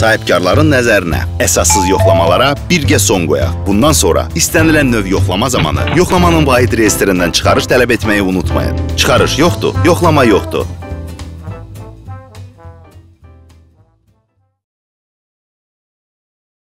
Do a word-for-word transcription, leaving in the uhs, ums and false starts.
Sahibkarların nəzərinə, əsassız yoxlamalara birgə son qoyaq. Bundan sonra istənilən növ yoxlama zamanı yoxlamanın vahid reyestrindən çıxarış tələb etməyi unutmayın. Çıxarış yoxdur, yoxlama yoxdur.